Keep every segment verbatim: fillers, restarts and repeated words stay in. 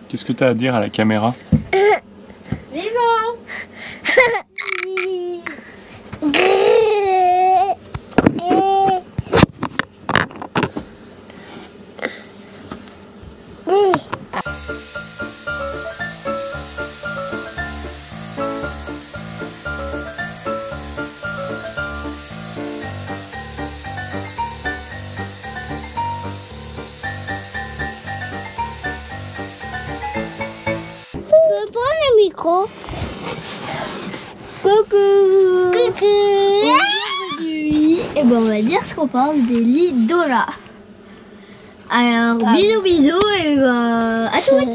Qu'est-ce que tu as à dire à la caméra? Lison. Je peux prendre le micro. Coucou. Coucou. Aujourd'hui, eh ben, on va dire ce qu'on parle des lits Dora. Alors, Ah, bisous bisous et euh, à tous.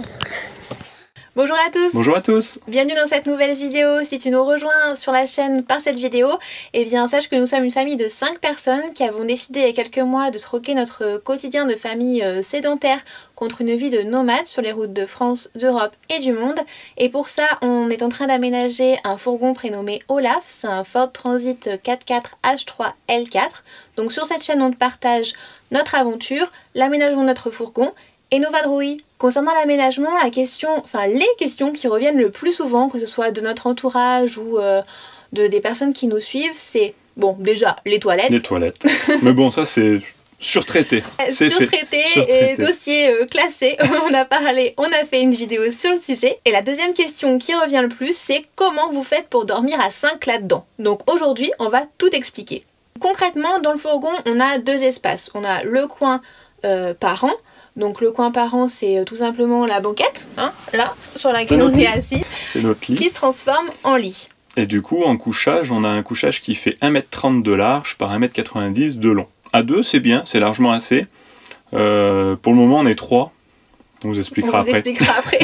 Bonjour à tous. Bonjour à tous. Bienvenue dans cette nouvelle vidéo. Si tu nous rejoins sur la chaîne par cette vidéo, eh bien sache que nous sommes une famille de cinq personnes qui avons décidé il y a quelques mois de troquer notre quotidien de famille sédentaire contre une vie de nomade sur les routes de France, d'Europe et du monde. Et pour ça, on est en train d'aménager un fourgon prénommé Olaf. C'est un Ford Transit quatre-quatre H trois L quatre. Donc sur cette chaîne, on te partage notre aventure, l'aménagement de notre fourgon et nos vadrouilles. Concernant l'aménagement, la question, enfin les questions qui reviennent le plus souvent, que ce soit de notre entourage ou euh, de des personnes qui nous suivent, c'est bon déjà les toilettes. Les toilettes. Mais bon, ça c'est surtraité. C'est Surtraité fait. et Surtraité. dossier euh, classé. On a parlé, on a fait une vidéo sur le sujet. Et la deuxième question qui revient le plus, c'est comment vous faites pour dormir à cinq là-dedans. Donc aujourd'hui, on va tout expliquer. Concrètement, dans le fourgon, on a deux espaces. On a le coin euh, parent. Donc le coin parent, c'est tout simplement la banquette, hein, là, sur laquelle on est assis, C'est notre lit. qui se transforme en lit. Et du coup, en couchage, on a un couchage qui fait un mètre trente de large par un mètre quatre-vingt-dix de long. À deux, c'est bien, c'est largement assez. Euh, pour le moment, on est trois. On vous expliquera On vous après. expliquera après.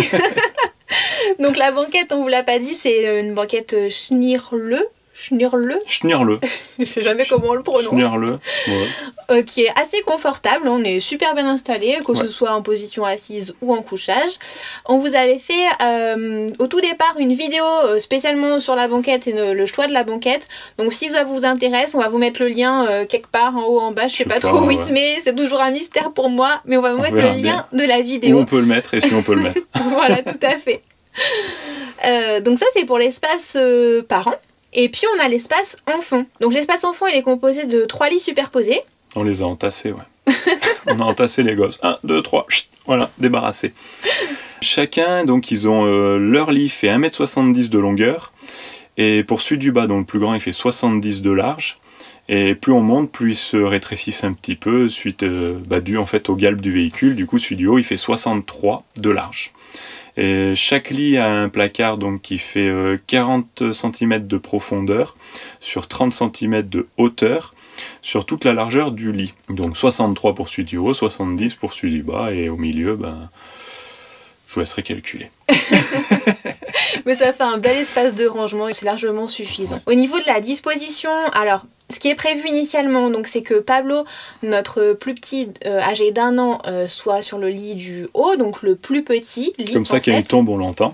Donc la banquette, on vous l'a pas dit, c'est une banquette Schnirle. Schnirle. Schnirle. Je sais jamais comment on le prononce. Schnirle. Ouais. Euh, qui est assez confortable, on est super bien installé, que Ouais. ce soit en position assise ou en couchage. On vous avait fait euh, au tout départ une vidéo euh, spécialement sur la banquette et le, le choix de la banquette. Donc si ça vous intéresse, on va vous mettre le lien euh, quelque part en haut, en bas, je sais pas, pas trop où il se met, c'est toujours un mystère pour moi, mais on va vous On mettre le verra lien bien. de la Où vidéo. on peut le mettre et si on peut le mettre. Voilà, tout à fait. Euh, donc ça c'est pour l'espace euh, parent. Et puis on a l'espace enfant. Donc l'espace enfant il est composé de trois lits superposés. On les a entassés, ouais. On a entassé les gosses. Un, deux, trois. Voilà, débarrassés. Chacun, donc, ils ont euh, leur lit fait un mètre soixante-dix de longueur. Et pour celui du bas, donc le plus grand, il fait soixante-dix de large. Et plus on monte, plus ils se rétrécissent un petit peu, suite euh, bah, dû en fait au galbe du véhicule. Du coup, celui du haut, il fait soixante-trois de large. Et chaque lit a un placard donc, qui fait euh, quarante centimètres de profondeur sur trente centimètres de hauteur sur toute la largeur du lit. Donc soixante-trois pour celui du haut, soixante-dix pour celui du bas et au milieu, ben, je vous laisserai calculer. Mais ça fait un bel espace de rangement et c'est largement suffisant. Ouais. Au niveau de la disposition, alors ce qui est prévu initialement, donc c'est que Pablo, notre plus petit, euh, âgé d'un an, euh, soit sur le lit du haut, donc le plus petit lit. Comme ça, en quand il fait. tombe, on l'entend.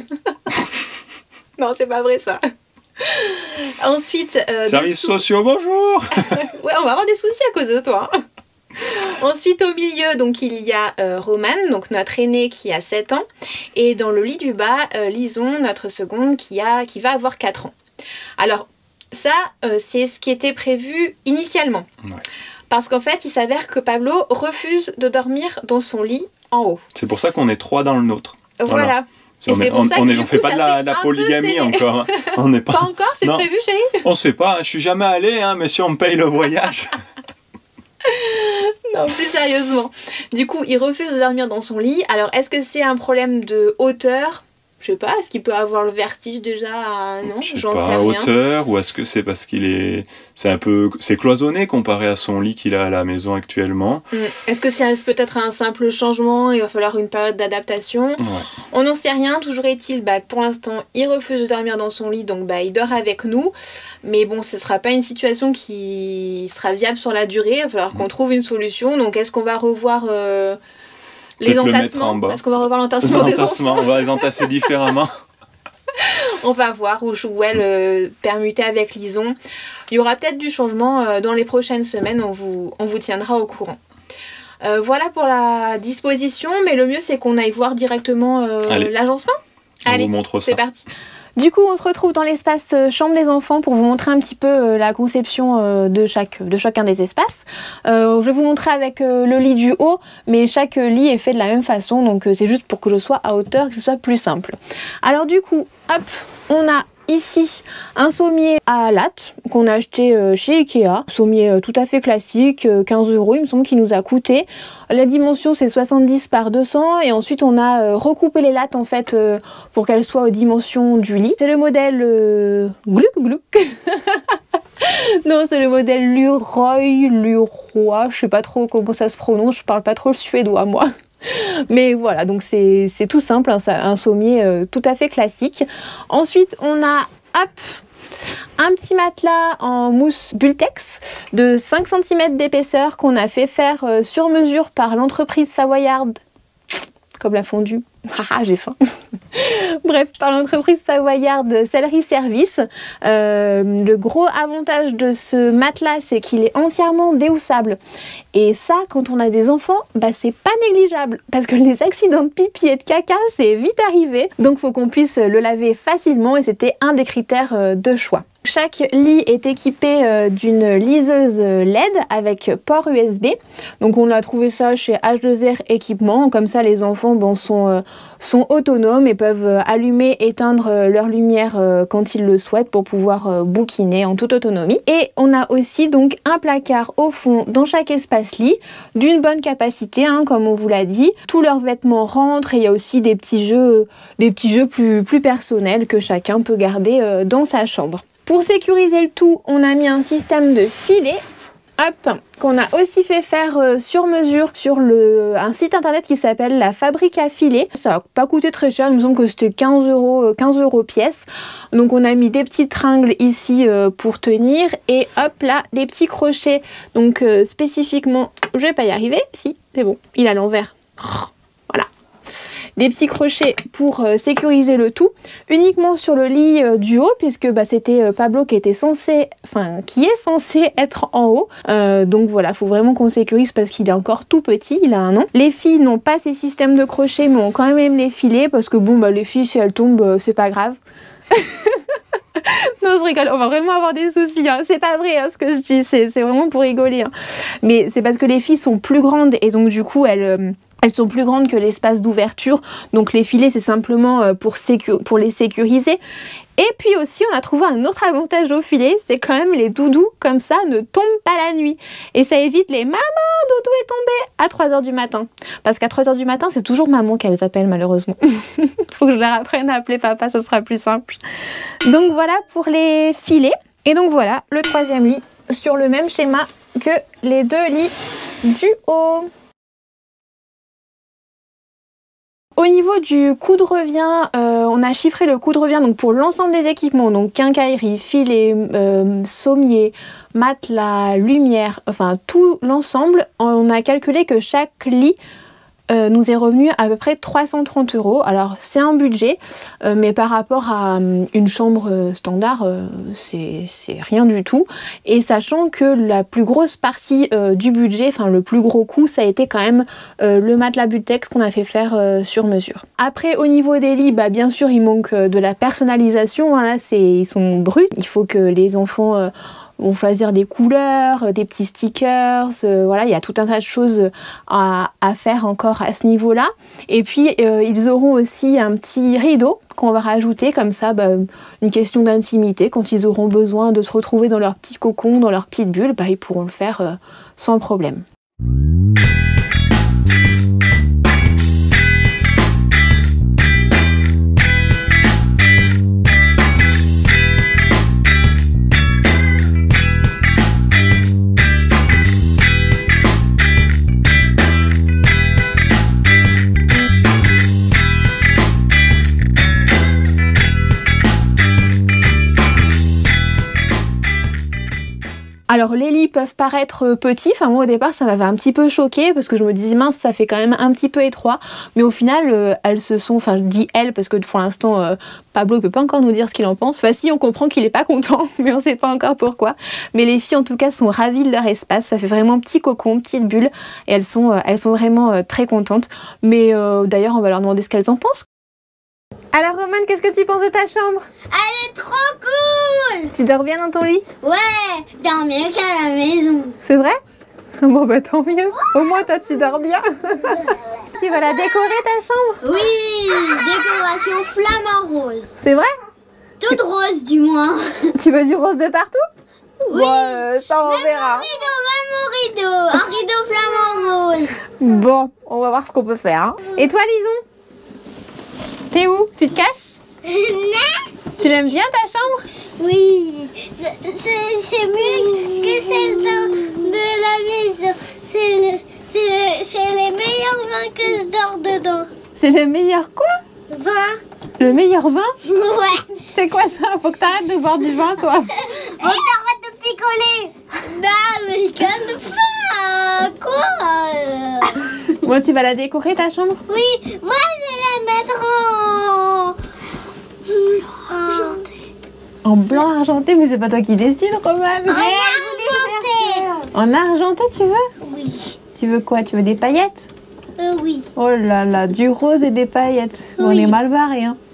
Non, c'est pas vrai ça. Ensuite, euh, Services dessous- sociaux, bonjour. Ouais, on va avoir des soucis à cause de toi. hein. Ensuite, au milieu, donc il y a euh, Roman, donc notre aîné qui a sept ans, et dans le lit du bas, euh, Lison, notre seconde, qui, a, qui va avoir quatre ans. Alors, ça, euh, c'est ce qui était prévu initialement. Ouais. Parce qu'en fait, il s'avère que Pablo refuse de dormir dans son lit en haut. C'est pour ça qu'on est trois dans le nôtre. Voilà. Voilà. Et On c'est est- pour on ça que on est- du on fait coup, pas ça de la, fait de la un peu polygamie serré. encore. hein. On n'est Pas pas. encore, c'est Non. prévu, chérie? On sait pas. hein. Je suis jamais allé, hein, mais si on me paye le voyage. Non, plus sérieusement. Du coup, il refuse de dormir dans son lit. Alors, est-ce que c'est un problème de hauteur? Je sais pas, est-ce qu'il peut avoir le vertige déjà? Non, Je sais j'en pas, sais à rien. hauteur, ou est-ce que c'est parce qu'il est, c'est un peu, c'est cloisonné comparé à son lit qu'il a à la maison actuellement. Mm. Est-ce que c'est un- peut-être un simple changement? Il va falloir une période d'adaptation. Ouais. On n'en sait rien. Toujours est-il, bah, pour l'instant, il refuse de dormir dans son lit, donc bah, il dort avec nous. Mais bon, ce sera pas une situation qui sera viable sur la durée. Il va falloir qu'on trouve une solution. Donc, est-ce qu'on va revoir euh, les Peut-être le mettre entassements? en bas. Est-ce qu'on va revoir l'entassement des enfants? L'entassement, on va les entasser différemment. On va voir où Joël euh, permuter avec Lison. Il y aura peut-être du changement euh, dans les prochaines semaines, on vous, on vous tiendra au courant. Euh, voilà pour la disposition, mais le mieux c'est qu'on aille voir directement euh, l'agencement. Allez, on vous montre ça. C'est parti. Du coup, on se retrouve dans l'espace chambre des enfants pour vous montrer un petit peu euh, la conception euh, de, chaque, de chacun des espaces. Euh, je vais vous montrer avec euh, le lit du haut, mais chaque lit est fait de la même façon, donc euh, c'est juste pour que je sois à hauteur, que ce soit plus simple. Alors du coup, hop, on a ici un sommier à latte qu'on a acheté euh, chez Ikea. Sommier euh, tout à fait classique, euh, quinze euros il me semble qu'il nous a coûté. La dimension c'est soixante-dix par deux cents et ensuite on a euh, recoupé les lattes en fait euh, pour qu'elles soient aux dimensions du lit. C'est le modèle euh... Gluck Gluck. Non, c'est le modèle Leroy, Leroy, je sais pas trop comment ça se prononce, je parle pas trop le suédois moi. Mais voilà, donc c'est tout simple, hein, un sommier euh, tout à fait classique. Ensuite, on a hop, un petit matelas en mousse Bultex de cinq centimètres d'épaisseur qu'on a fait faire euh, sur mesure par l'entreprise Savoyard, comme la fondue. Ah, j'ai faim. Bref, par l'entreprise Savoyard Sellerie Service. Euh, le gros avantage de ce matelas, c'est qu'il est entièrement déhoussable. Et ça, quand on a des enfants, bah, c'est pas négligeable. Parce que les accidents de pipi et de caca, c'est vite arrivé. Donc, il faut qu'on puisse le laver facilement et c'était un des critères de choix. Chaque lit est équipé euh, d'une liseuse L E D avec port U S B. Donc on a trouvé ça chez H deux R Équipement. Comme ça les enfants bon, sont, euh, sont autonomes et peuvent euh, allumer, éteindre euh, leur lumière euh, quand ils le souhaitent pour pouvoir euh, bouquiner en toute autonomie. Et on a aussi donc un placard au fond dans chaque espace lit d'une bonne capacité, hein, comme on vous l'a dit. Tous leurs vêtements rentrent et il y a aussi des petits jeux, des petits jeux plus, plus personnels que chacun peut garder euh, dans sa chambre. Pour sécuriser le tout, on a mis un système de filet, hop, qu'on a aussi fait faire euh, sur mesure sur le, un site internet qui s'appelle La Fabrique à Filets. Ça n'a pas coûté très cher, il me semble que c'était quinze euros pièce. Donc on a mis des petits tringles ici euh, pour tenir et hop là, des petits crochets. Donc euh, spécifiquement, je vais pas y arriver, si, c'est bon, il est à l'envers. Voilà. Des petits crochets pour euh, sécuriser le tout, uniquement sur le lit euh, du haut, puisque bah, c'était euh, Pablo qui était censé, enfin qui est censé être en haut. Euh, donc voilà, il faut vraiment qu'on sécurise parce qu'il est encore tout petit, il a un an. Les filles n'ont pas ces systèmes de crochets, mais ont quand même les filets, parce que bon, bah, les filles, si elles tombent, euh, c'est pas grave. Non, je rigole, on va vraiment avoir des soucis, hein. C'est pas vrai hein, ce que je dis, c'est vraiment pour rigoler. Hein. Mais c'est parce que les filles sont plus grandes et donc du coup, elles... Euh, Elles sont plus grandes que l'espace d'ouverture, donc les filets c'est simplement pour, pour les sécuriser. Et puis aussi on a trouvé un autre avantage au filet, c'est quand même les doudous comme ça ne tombent pas la nuit. Et ça évite les « maman, doudou est tombé » à trois heures du matin. Parce qu'à trois heures du matin c'est toujours maman qu'elles appellent malheureusement. Faut que je leur apprenne à appeler papa, ça sera plus simple. Donc voilà pour les filets. Et donc voilà le troisième lit sur le même schéma que les deux lits du haut. Au niveau du coût de revient, euh, on a chiffré le coût de revient donc pour l'ensemble des équipements, donc quincaillerie, filet, euh, sommier, matelas, lumière, enfin tout l'ensemble. On a calculé que chaque lit euh, nous est revenu à peu près trois cent trente euros. Alors c'est un budget, euh, mais par rapport à euh, une chambre standard, euh, c'est rien du tout. Et sachant que la plus grosse partie euh, du budget, enfin le plus gros coût, ça a été quand même euh, le matelas Bultex qu'on a fait faire euh, sur mesure. Après au niveau des lits, bah, bien sûr il manque euh, de la personnalisation, hein, là ils sont bruts, il faut que les enfants... Euh, vont choisir des couleurs, des petits stickers, euh, voilà, il y a tout un tas de choses à, à faire encore à ce niveau-là. Et puis euh, ils auront aussi un petit rideau qu'on va rajouter, comme ça, bah, une question d'intimité. Quand ils auront besoin de se retrouver dans leur petit cocon, dans leur petite bulle, bah, ils pourront le faire euh, sans problème. Alors les lits peuvent paraître petits, enfin moi au départ ça m'avait un petit peu choqué parce que je me disais mince ça fait quand même un petit peu étroit, mais au final euh, elles se sont, enfin je dis elles parce que pour l'instant euh, Pablo ne peut pas encore nous dire ce qu'il en pense, enfin si on comprend qu'il est pas content mais on sait pas encore pourquoi, mais les filles en tout cas sont ravies de leur espace, ça fait vraiment petit cocon, petite bulle et elles sont, euh, elles sont vraiment euh, très contentes, mais euh, d'ailleurs on va leur demander ce qu'elles en pensent. Alors Romane, qu'est-ce que tu penses de ta chambre? Elle est trop cool. Tu dors bien dans ton lit? Ouais, dors mieux qu'à la maison. C'est vrai? Bon bah tant mieux. Au moins toi tu dors bien. Tu vas la décorer ta chambre? Oui, décoration flamant rose. C'est vrai? Toute tu... rose du moins. Tu veux du rose de partout? Oui. Bon, euh, ça on même verra. Même rideau, même rideau. Un rideau flamant rose. Bon, on va voir ce qu'on peut faire. Hein. Et toi Lison? T'es où? Tu te caches? Non. Tu l'aimes bien ta chambre? Oui, c'est mieux que celle de la maison. C'est le, le, les meilleurs vins que je dors dedans. C'est le meilleur quoi? Vin. Le meilleur vin? Ouais. C'est quoi ça? Faut que t'arrêtes de boire du vin toi. Faut que t'arrêtes de picoler. Bah mais calme pas. Quoi? Bon, tu vas la décorer ta chambre? Oui, moi je vais la mettre en... argenté. En blanc argenté, mais c'est pas toi qui décides, Romane. En argenté. En argenté, tu veux? Oui. Tu veux quoi? Tu veux des paillettes? Euh, oui. Oh là là, du rose et des paillettes. Oui. On est mal barré, hein.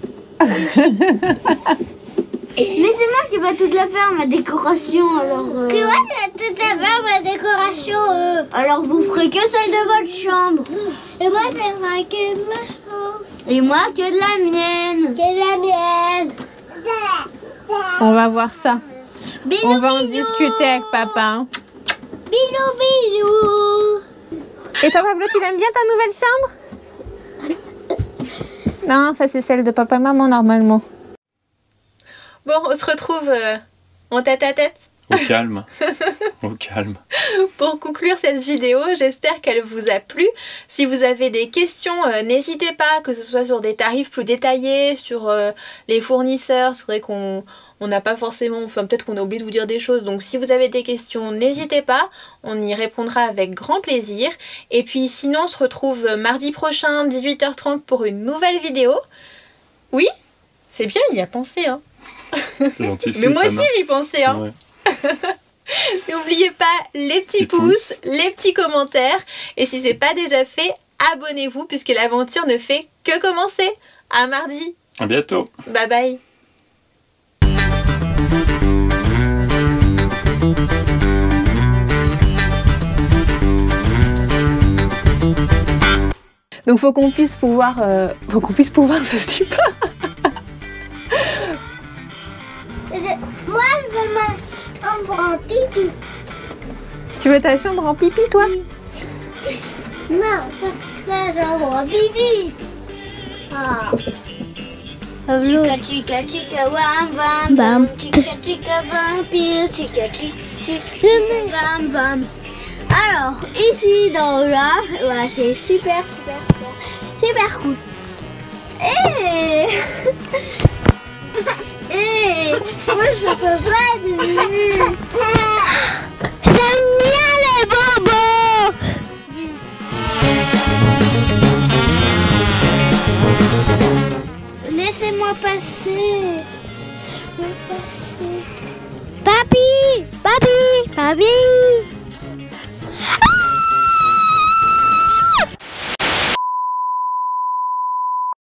Mais c'est moi qui va toute la faire, ma décoration, alors... Euh... Que moi qui va toute la faire, ma décoration, euh... Alors vous ferez que celle de votre chambre. Et moi, je ferai que de ma chambre. Et moi, que de la mienne. Que de la mienne. On va voir ça. Bisous, On va bisous. en discuter avec papa. Hein. Bisous, bisous. Et toi, Pablo, tu l'aimes bien ta nouvelle chambre? Non, ça c'est celle de papa-maman normalement. Bon, on se retrouve euh, en tête à tête. Au calme. Au calme. Pour conclure cette vidéo, j'espère qu'elle vous a plu. Si vous avez des questions, euh, n'hésitez pas, que ce soit sur des tarifs plus détaillés, sur euh, les fournisseurs. C'est vrai qu'on on n'a pas forcément, enfin peut-être qu'on a oublié de vous dire des choses. Donc si vous avez des questions, n'hésitez pas. On y répondra avec grand plaisir. Et puis sinon, on se retrouve mardi prochain, dix-huit heures trente pour une nouvelle vidéo. Oui, c'est bien, il y a pensé, hein. Mais moi aussi j'y pensais, hein. Ouais. N'oubliez pas les petits, petits pouces, pouces, les petits commentaires. Et si c'est pas déjà fait, abonnez-vous puisque l'aventure ne fait que commencer. À mardi. À bientôt. Bye bye. Donc faut qu'on puisse pouvoir... Euh... Faut qu'on puisse pouvoir, ça se dit pas. Moi je veux ma chambre en pipi. Tu veux ta chambre en pipi toi? Oui. Non, ma chambre en pipi. Ah. Chica chica chica wam wam bam. Chica chica vampire. Chica chica chica bam bam. Alors ici dans là, ouais, c'est super super super super cool. Et Et moi je peux pas de